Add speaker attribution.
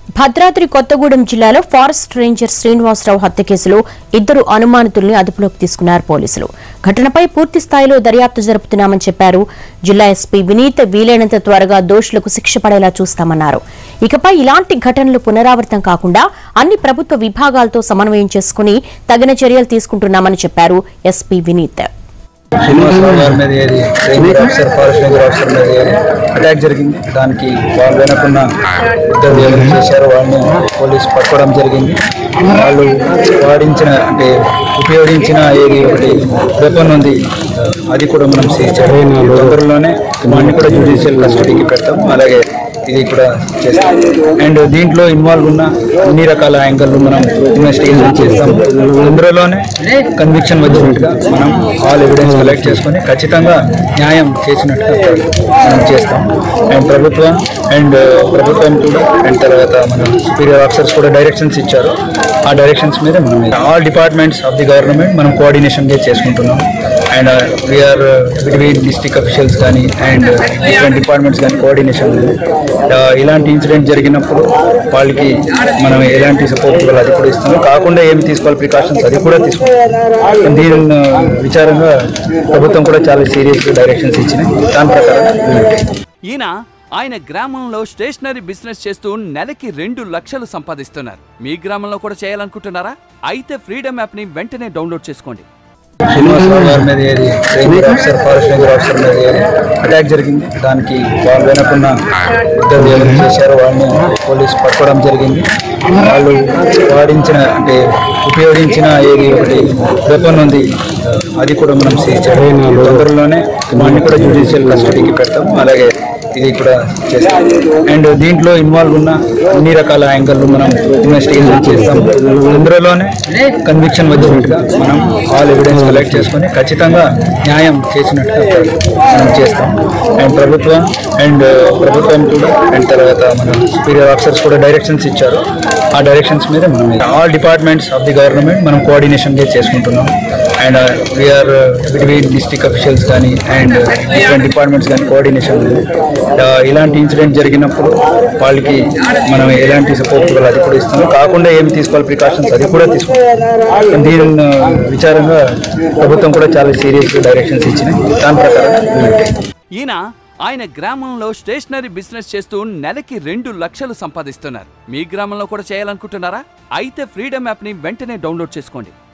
Speaker 1: భద్రాద్రి కొత్తగూడెం జిల్లాలో forest ranger Srinivasarao హత్య కేసులో ఇద్దరు అనుమానితుల్ని అదుపులోకి తీసుకున్నారు పోలీసులు. ఘటనపై పూర్తి స్థాయిలో దర్యాప్తు జరుపుతున్నామని చెప్పారు. జిల్లా ఎస్పీ వినీత్ వీలైనంత త్వరగా దోషులకు శిక్ష పడేలా చూస్తామన్నారు. ఇకపై ఇలాంటి ఘటనలు పునరావృతం కాకుండా అన్ని ప్రభుత్వ విభాగాలతో సమన్వయం చేసుకుని తగిన చర్యలు తీసుకుంటున్నామని చెప్పారు ఎస్పీ వినీత్.
Speaker 2: శ్రీనివాసరావు గారి మీద ఏది ranger officer forest ranger officer మీద ఏది అటాక్ జరిగింది. దానికి వాళ్ళు వెనకున్న ఇద్దరు ఏం చేశారో వాళ్ళని పోలీసు పట్టుకోవడం జరిగింది. వాళ్ళు ఉపయోగించిన ఏది ఒకటి వెపన్ ఉంది, అది కూడా మనం సీజ్ చేయడం. తొందరలోనే వాడిని కూడా జ్యుడిషియల్ కస్టడీకి పెడతాం. అలాగే ఇది కూడా చేస్తాం. అండ్ దీంట్లో ఇన్వాల్వ్ ఉన్న అన్ని రకాల యాంగిల్లో మనం ఇన్వెస్టిగేషన్ చేస్తాం. తొందరలోనే కన్విక్షన్ వచ్చేట్టుగా మనం ఆల్ ఎవిడెన్స్ కలెక్ట్ చేసుకొని ఖచ్చితంగా న్యాయం చేసినట్టుగా మనం చేస్తాం. అండ్ ప్రభుత్వం కూడా అండ్ తర్వాత మన సుపీరియర్ ఆఫీసర్స్ కూడా డైరెక్షన్స్ ఇచ్చారు. ఆ డైరెక్షన్స్ మీద మనం all departments of the government మనం కోఆర్డినేషన్గా చేసుకుంటున్నాం. And we are between district officials కానీ అండ్ డిఫరెంట్ డిపార్ట్మెంట్స్ కానీ కోఆర్డినేషన్. ఇలాంటి ఇన్సిడెంట్ జరిగినప్పుడు వాళ్ళకి మనం ఎలాంటి సపోర్ట్ ఇవ్వాలి అది కూడా ఇస్తాము. కాకుండా ఏమి తీసుకోవాలి ప్రికాషన్స్ అది కూడా తీసుకుంటాం. దీని విచారంగా ప్రభుత్వం కూడా చాలా సీరియస్ డైరెక్షన్స్ ఇచ్చినాయి. దాని ప్రకారం
Speaker 3: ఆయన గ్రామంలో స్టేషనరీ బిజినెస్ చేస్తూ నెలకి 2 లక్షలు సంపాదిస్తున్నారు. మీ గ్రామంలో కూడా చేయాలనుకుంటున్నారా? అయితే ఫ్రీడమ్ యాప్ ని వెంటనే డౌన్లోడ్ చేసుకోండి.
Speaker 2: శ్రీనివాసరావు గారి మీద ఏది ranger officer forest ranger officer మీద ఏది అటాక్ జరిగింది. దానికి వాళ్ళు వెనకున్న ఇద్దరు ఏం చేశారో వాళ్ళని పోలీసు పట్టుకోవడం జరిగింది. వాళ్ళు ఉపయోగించిన ఏది ఒకటి వెపన్ ఉంది, అది కూడా మనం సీజ్ చేయడం. తొందరలోనే వాడిని కూడా జ్యుడిషియల్ కస్టడీకి పెడతాం. అలాగే ఇది కూడా చేస్తాం. అండ్ దీంట్లో ఇన్వాల్వ్ ఉన్న అన్ని రకాల యాంగిల్లో మనం ఇన్వెస్టిగేషన్ చేస్తాం. తొందరలోనే కన్విక్షన్ వచ్చేట్టుగా మనం ఆల్ ఎవిడెన్స్ కలెక్ట్ చేసుకొని ఖచ్చితంగా న్యాయం చేసినట్టుగా మనం చేస్తాం. అండ్ ప్రభుత్వం కూడా అండ్ తర్వాత మన సుపీరియర్ ఆఫీసర్స్ కూడా డైరెక్షన్స్ ఇచ్చారు. ఆ డైరెక్షన్స్ మీద మనం all departments of the government మనం కోఆర్డినేషన్గా చేసుకుంటున్నాం. And we are between district officials కానీ అండ్ డిఫరెంట్ డిపార్ట్మెంట్స్ కానీ కోఆర్డినేషన్. ఇలాంటి ఇన్సిడెంట్ జరిగినప్పుడు వాళ్ళకి మనం ఎలాంటి సపోర్ట్ ఇవ్వాలి అది కూడా ఇస్తాము. కాకుండా ఏమి తీసుకోవాలి ప్రికాషన్స్ అది కూడా తీసుకుంటాం. దీని విచారంగా ప్రభుత్వం కూడా చాలా సీరియస్ డైరెక్షన్స్ ఇచ్చినాయి. దాని ప్రకారం
Speaker 3: ఆయన గ్రామంలో స్టేషనరీ బిజినెస్ చేస్తూ నెలకి 2 లక్షలు సంపాదిస్తున్నారు. మీ గ్రామంలో కూడా చేయాలనుకుంటున్నారా? అయితే ఫ్రీడమ్ యాప్ ని వెంటనే డౌన్లోడ్ చేసుకోండి.